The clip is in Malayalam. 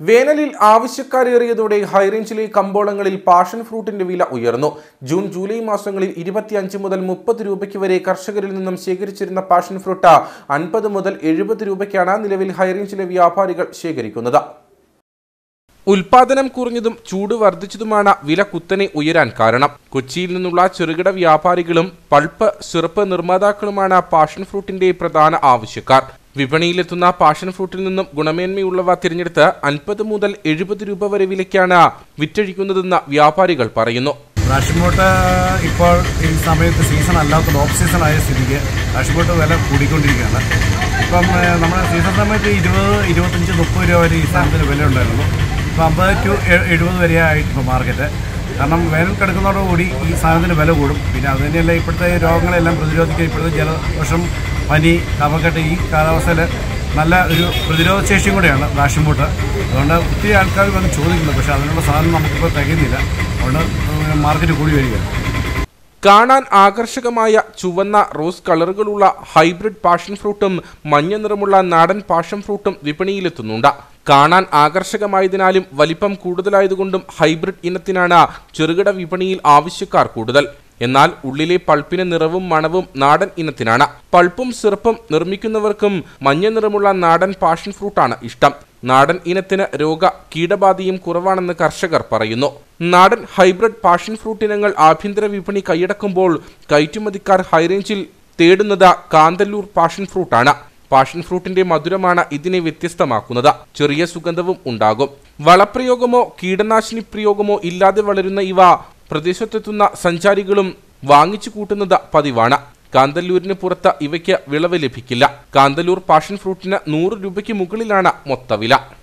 വേനലിൽ ആവശ്യക്കാരേറിയതോടെ ഹൈറേഞ്ചിലെ കമ്പോളങ്ങളിൽ പാഷൻ ഫ്രൂട്ടിന്റെ വില ഉയർന്നു. ജൂൺ ജൂലൈ മാസങ്ങളിൽ 25 മുതൽ 30 രൂപയ്ക്ക് വരെ കർഷകരിൽ നിന്നും ശേഖരിച്ചിരുന്ന പാഷൻ ഫ്രൂട്ട് 50 മുതൽ 70 രൂപയ്ക്കാണ് നിലവിൽ ഹൈറേഞ്ചിലെ വ്യാപാരികൾ ശേഖരിക്കുന്നത്. ഉൽപാദനം കുറഞ്ഞതും ചൂട് വർദ്ധിച്ചതുമാണ് വില കുത്തനെ ഉയരാൻ കാരണം. കൊച്ചിയിൽ നിന്നുള്ള ചെറുകിട വ്യാപാരികളും പൾപ്പ് സിറപ്പ് നിർമ്മാതാക്കളുമാണ് പാഷൻ ഫ്രൂട്ടിന്റെ പ്രധാന ആവശ്യക്കാർ. വിപണിയിലെത്തുന്ന പാഷൻ ഫ്രൂട്ടിൽ നിന്നും ഗുണമേന്മയുള്ളവ തിരഞ്ഞെടുത്ത് 50 മുതൽ 70 രൂപ വരെ വിലയ്ക്കാണ് വിറ്റഴിക്കുന്നതെന്ന് വ്യാപാരികൾ പറയുന്നു. പാഷൻ ഫ്രൂട്ട് ഇപ്പോൾ ഈ സമയത്ത് സീസൺ അല്ലാത്ത ഓഫ് സീസൺ ആയ സ്ഥിതിക്ക് പാഷൻ ഫ്രൂട്ട് വില കൂടിക്കൊണ്ടിരിക്കുകയാണ്. ഇപ്പം നമ്മുടെ സീസൺ സമയത്ത് 20, 25, 30 രൂപ വരെ ഈ സാധനത്തിന് വില ഉണ്ടായിരുന്നു. ഇപ്പോൾ 50 to 70 വരെ ആയിട്ടിപ്പോൾ മാർക്കറ്റ്. കാരണം വേനൽ കിടക്കുന്നതോടുകൂടി ഈ സാധനത്തിന് വില കൂടും. പിന്നെ അത് തന്നെയല്ല, ഇപ്പോഴത്തെ രോഗങ്ങളെല്ലാം പ്രതിരോധിക്കാൻ ഇപ്പോഴത്തെ ജലദോഷം, പനി, കഫക്കെട്ട് ഈ കാലാവസ്ഥയിൽ നല്ല ഒരു പ്രതിരോധശേഷിയും കൂടെയാണ് പാഷൻ ഫ്രൂട്ട്. അതുകൊണ്ട് ഒത്തിരി ആൾക്കാർ വന്ന് ചോദിക്കുന്നുണ്ട്. പക്ഷേ അതിനുള്ള സാധനം നമുക്കിപ്പോൾ തികയുന്നില്ല. അതുകൊണ്ട് മാർക്കറ്റ് കൂടി വരികയാണ്. കാണാൻ ആകർഷകമായ ചുവന്ന റോസ് കളറുകളുള്ള ഹൈബ്രിഡ് പാഷൻ ഫ്രൂട്ടും മഞ്ഞ നിറമുള്ള നാടൻ പാഷൻ ഫ്രൂട്ടും വിപണിയിലെത്തുന്നുണ്ട്. കാണാൻ ആകർഷകമായതിനാലും വലിപ്പം കൂടുതലായതുകൊണ്ടും ഹൈബ്രിഡ് ഇനത്തിനാണ് ചെറുകിട വിപണിയിൽ ആവശ്യക്കാർ കൂടുതൽ. എന്നാൽ ഉള്ളിലെ പൾപ്പിന് നിറവും മണവും നാടൻ ഇനത്തിനാണ്. പൾപ്പും സിറപ്പും നിർമ്മിക്കുന്നവർക്കും മഞ്ഞ നിറമുള്ള നാടൻ പാഷൻ ഫ്രൂട്ടാണ് ഇഷ്ടം. നാടൻ ഇനത്തിന് കീടബാധയും കുറവാണെന്ന് കർഷകർ പറയുന്നു. നാടൻ ഹൈബ്രിഡ് പാഷൻ ഫ്രൂട്ട് ഇനങ്ങൾ ആഭ്യന്തര വിപണി കൈയടക്കുമ്പോൾ കയറ്റുമതിക്കാർ ഹൈറേഞ്ചിൽ തേടുന്നത് കാന്തല്ലൂർ പാഷൻ ഫ്രൂട്ടാണ്. പാഷൻ ഫ്രൂട്ടിന്റെ മധുരമാണ് ഇതിനെ വ്യത്യസ്തമാക്കുന്നത്. ചെറിയ സുഗന്ധവും ഉണ്ടാകും. വളപ്രയോഗമോ കീടനാശിനി പ്രയോഗമോ ഇല്ലാതെ വളരുന്ന ഇവ പ്രദേശത്തെത്തുന്ന സഞ്ചാരികളും വാങ്ങിച്ചു കൂട്ടുന്നത് പതിവാണ്. കാന്തല്ലൂരിന് പുറത്ത് ഇവയ്ക്ക് വിളവ് ലഭിക്കില്ല. കാന്തല്ലൂർ പാഷൻ ഫ്രൂട്ടിന് 100 രൂപയ്ക്ക് മുകളിലാണ് മൊത്തവില.